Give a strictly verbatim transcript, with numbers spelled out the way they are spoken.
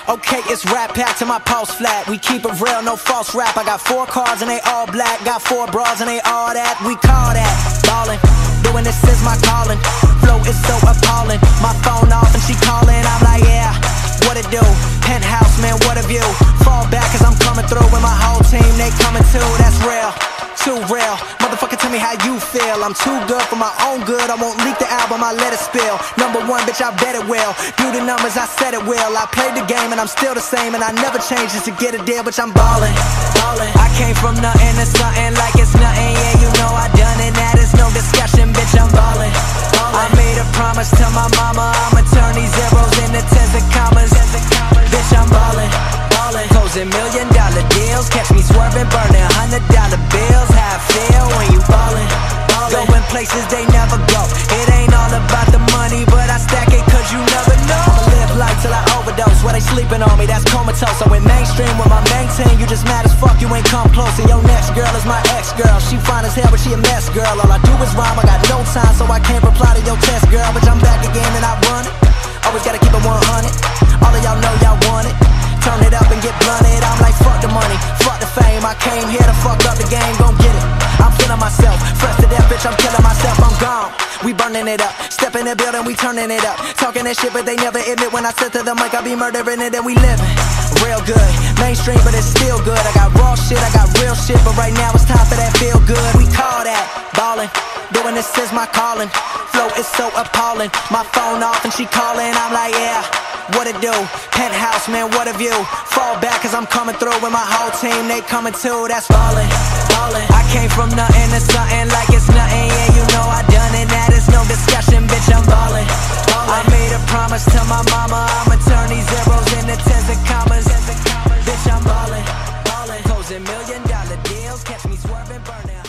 Okay, it's rap pack to my pulse flat. We keep it real, no false rap. I got four cars and they all black. Got four bras and they all that. We call that ballin'. Doing this is my calling. Flow is so appalling. My phone off and she calling. I'm like, yeah, what it do? Penthouse, man, what a view. Fall back cause I'm coming through with my whole team. They coming too, that's real. Too real, motherfucker, tell me how you feel. I'm too good for my own good. I won't leak the album, I let it spill. Number one, bitch, I bet it will. Do the numbers, I said it will. I played the game and I'm still the same, and I never changed just to get a deal, bitch, I'm ballin', ballin'. I came from nothing to something like it's nothing. Yeah, you know I done it, that is no discussion, bitch, I'm ballin', ballin'. I made a promise to my mama, I'ma turn these zeros into tens of commas. Bitch, I'm ballin', ballin'. Closing million dollar deals, catch me swerving, burning hundred dollar bills. How I feel when you ballin', ballin'. Going places they never go. It ain't all about the money, but I stack it cause you never know. I'ma live life till I overdose. Where they sleeping on me, that's comatose. I went mainstream with my main team. You just mad as fuck, you ain't come close. And your next girl is my ex-girl. She fine as hell, but she a mess, girl. All I do is rhyme, I got no time, so I can't reply to your test, girl. But I'm back again and I run it. Always gotta keep it one hundred. All of y'all know y'all want it. Turn it up and get blunted. I'm like, fuck the money, fuck the fame. I came here to fuck up the game, gon' get it. I'm feeling myself, fresh to death, bitch, I'm killing myself, I'm gone. We burning it up, step in the building, we turning it up. Talking that shit, but they never admit when I sit to the mic, I be murdering it and we living real good. Mainstream, but it's still good. I got raw shit, I got real shit, but right now it's time for that feel good. We call that ballin'. Doing this is my calling. Flow is so appalling. My phone off and she calling. I'm like, yeah, what it do? Penthouse, man, what a view. Fall back cause I'm coming through with my whole team. They coming too, that's ballin', ballin'. I came from nothing to something like it's nothing. Yeah, you know I done it, that is no discussion, bitch, I'm ballin', ballin'. I made a promise to my mama, I'ma turn these zeros into tens of commas. Bitch, I'm ballin', ballin'. Closing million dollar deals, catch me swerving, burning.